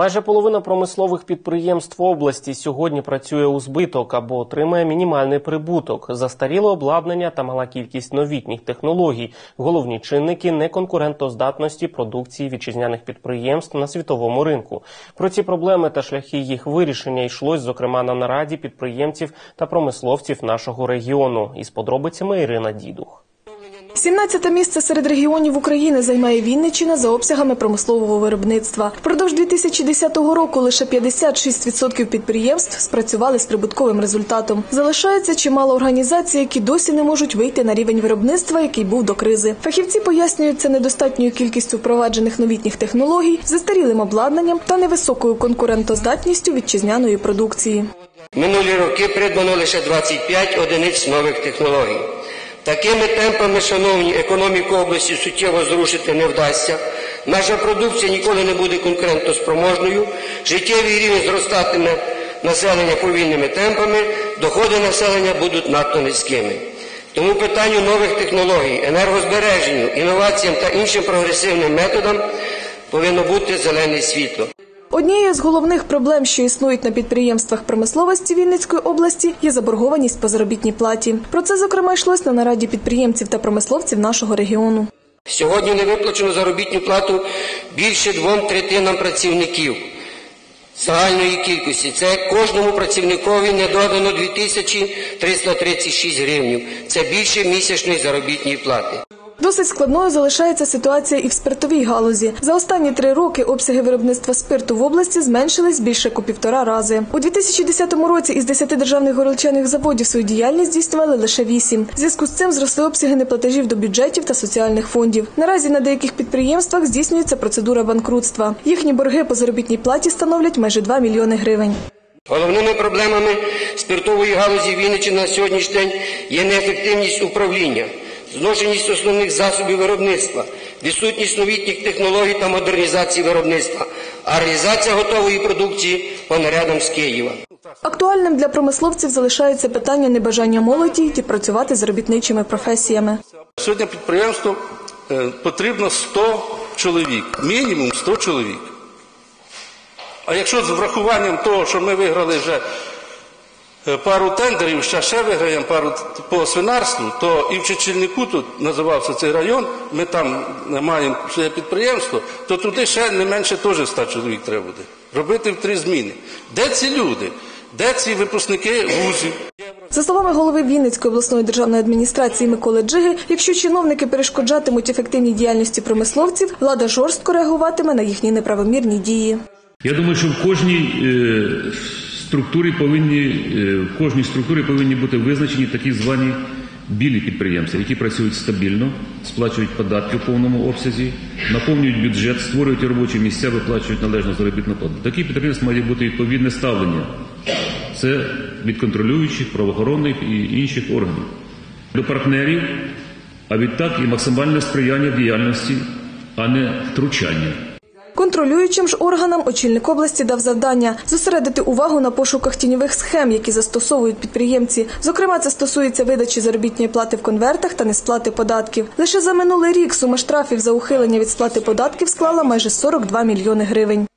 Майже половина промислових підприємств області сьогодні працює у збиток або отримує мінімальний прибуток. Застаріле обладнання та мала кількість новітніх технологій – головні чинники неконкурентоздатності продукції вітчизняних підприємств на світовому ринку. Про ці проблеми та шляхи їх вирішення йшлось, зокрема, на нараді підприємців та промисловців нашого регіону. Із подробицями Ірина Дідух. 17-те місце серед регіонів України займає Вінниччина за обсягами промислового виробництва. Впродовж 2010 року лише 56% підприємств спрацювали з прибутковим результатом. Залишається чимало організацій, які досі не можуть вийти на рівень виробництва, який був до кризи. Фахівці пояснюють це недостатньою кількістю впроваджених новітніх технологій, застарілим обладнанням та невисокою конкурентоздатністю вітчизняної продукції. Минулі роки придбано лише 25 одиниць нових технологій. Такими темпами, шановні, економіку області суттєво зрушити не вдасться. Наша продукція ніколи не буде конкурентоспроможною, життєвий рівень зростатиме населення повільними темпами, доходи населення будуть надто низькими. Тому питанню нових технологій, енергозбереженню, інноваціям та іншим прогресивним методам повинно бути зелене світло. Однією з головних проблем, що існують на підприємствах промисловості Вінницької області, є заборгованість по заробітній платі. Про це, зокрема, йшлось на нараді підприємців та промисловців нашого регіону. Сьогодні не виплачено заробітну плату більше 2/3 працівників загальної кількості. Це кожному працівникові не додано 2336 гривень. Це більше місячної заробітної плати. Досить складною залишається ситуація і в спиртовій галузі. За останні 3 роки обсяги виробництва спирту в області зменшились більше як у 1,5 рази. У 2010 році із 10 державних горілчаних заводів свою діяльність здійснювали лише 8. В зв'язку з цим зросли обсяги неплатежів до бюджетів та соціальних фондів. Наразі на деяких підприємствах здійснюється процедура банкрутства. Їхні борги по заробітній платі становлять майже 2 мільйони гривень. Головними проблемами спиртової галузі Вінниччини на сьогоднішній день є неефективність управління, зношеність основних засобів виробництва, відсутність новітніх технологій та модернізації виробництва, а реалізація готової продукції по нарядам з Києва. Актуальним для промисловців залишається питання небажання молоді йти працювати з робітничими професіями. Сьогодні підприємству потрібно 100 чоловік, мінімум 100 чоловік. А якщо з врахуванням того, що ми виграли вже пару тендерів, ще виграємо пару по свинарству, то і в Чечільнику, тут називався цей район, ми там маємо своє підприємство, то туди ще не менше теж 100 чоловік треба буде. Робити в 3 зміни. Де ці люди? Де ці випускники вузів? За словами голови Вінницької обласної державної адміністрації Миколи Джиги, якщо чиновники перешкоджатимуть ефективній діяльності промисловців, влада жорстко реагуватиме на їхні неправомірні дії. Я думаю, що в кожній структурі повинні бути визначені такі звані білі підприємства, які працюють стабільно, сплачують податки в повному обсязі, наповнюють бюджет, створюють робочі місця, виплачують належну заробітну плату. Такі підприємства має бути відповідне ставлення. Це від контролюючих, правоохоронних і інших органів. До партнерів, а відтак і максимальне сприяння діяльності, а не втручання. Контролюючим ж органам очільник області дав завдання зосередити увагу на пошуках тіньових схем, які застосовують підприємці. Зокрема, це стосується видачі заробітної плати в конвертах та несплати податків. Лише за минулий рік сума штрафів за ухилення від сплати податків склала майже 42 мільйони гривень.